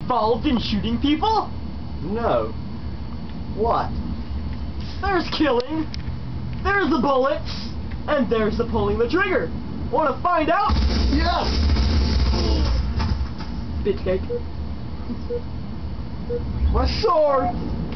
involved in shooting people? No. What? There's killing, there's the bullets, and there's the pulling the trigger. Want to find out? Yes! Bitch cake. My sword!